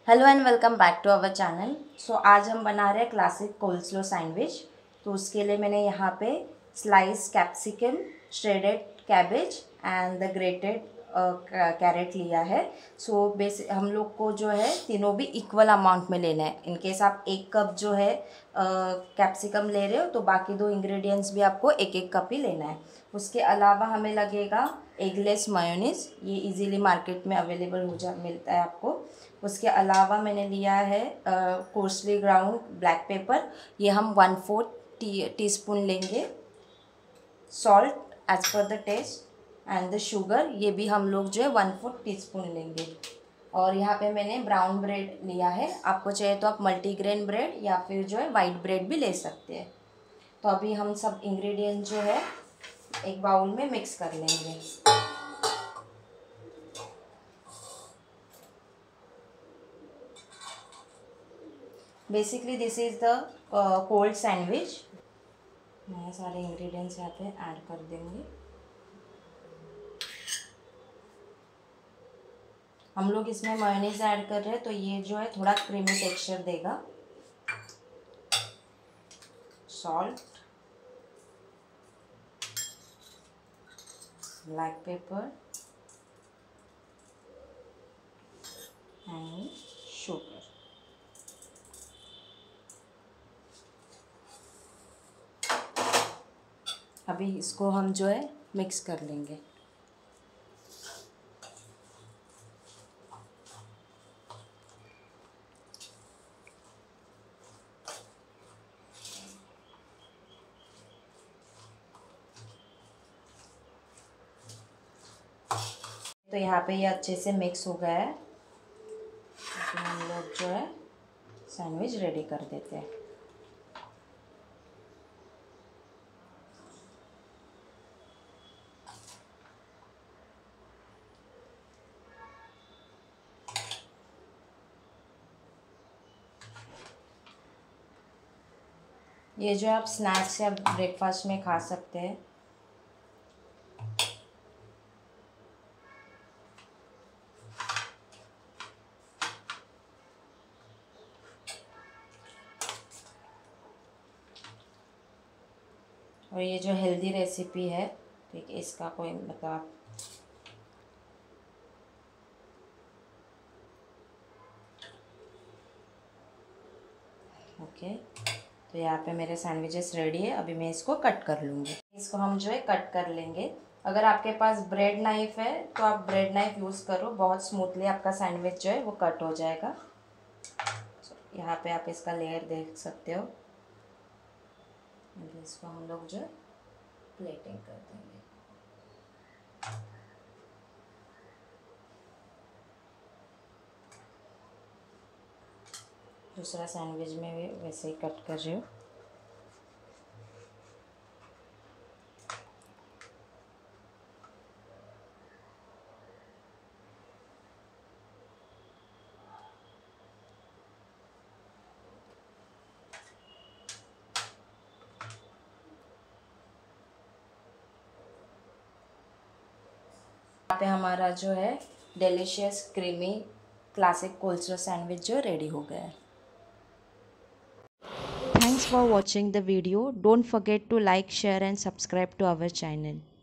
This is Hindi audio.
Hello and welcome back to our channel. आज हम बना रहे हैं क्लासिक कोल्स्लो सैंडविच। तो उसके लिए मैंने यहाँ पे slice capsicum, shredded cabbage and the grated carrot लिया है। हम लोग को जो है तीनों भी इक्वल अमाउंट में लेना है। इनकेस आप 1 कप जो है कैप्सिकम ले रहे हो तो बाकी 2 इंग्रेडिएंट्स भी आपको 1-1 कप ही लेना है। उसके अलावा हमें लगेगा एगलेस मायोनीज़, ये इजीली मार्केट में अवेलेबल मिलता है आपको। उसके अलावा मैंने लिया है कोर्सली ग्राउंड ब्लैक पेपर, ये हम 1/4 टीस्पून लेंगे। Salt as per the taste and the sugar, ये भी हम लोग जो है 1/4 टीस्पून लेंगे। और यहाँ पे मैंने ब्राउन ब्रेड लिया है, आपको चाहिए तो आप मल्टीग्रेन ब्रेड या फिर जो है वाइट ब्रेड भी ले सकते हैं। तो अभी हम सब इंग्रेडिएंट जो है एक बाउल में मिक्स कर लेंगे। Basically this is the cold sandwich. मैं सारे इंग्रेडिएंट्स यहाँ पे ऐड कर देंगे। हम लोग इसमें मेयोनीज ऐड कर रहे हैं तो ये जो है थोड़ा क्रीमी टेक्सचर देगा। Salt, black pepper and sugar. अभी इसको हम जो है मिक्स कर लेंगे। तो यहाँ पे ये अच्छे से मिक्स हो गया है, तो हम लोग जो है सैंडविच रेडी कर देते हैं। ये जो आप स्नैक्स या ब्रेकफास्ट में खा सकते हैं। और ये जो हेल्दी रेसिपी है, ठीक है, इसका कोई मतलब ओके। तो यहाँ पे मेरे सैंडविचेस रेडी है, अभी मैं इसको कट कर लूँगी। इसको हम जो है कट कर लेंगे। अगर आपके पास ब्रेड नाइफ है तो आप ब्रेड नाइफ यूज़ करो, बहुत स्मूथली आपका सैंडविच जो है वो कट हो जाएगा। यहाँ पे आप इसका लेयर देख सकते हो। इसको हम लोग जो है प्लेटिंग कर देंगे। दूसरा सैंडविच में भी वैसे ही कट कर रही हूँ। यहाँ पे हमारा जो है delicious creamy classic coleslaw sandwich जो रेडी हो गया है। Thanks for watching the video. Don't forget to like, share and subscribe to our channel.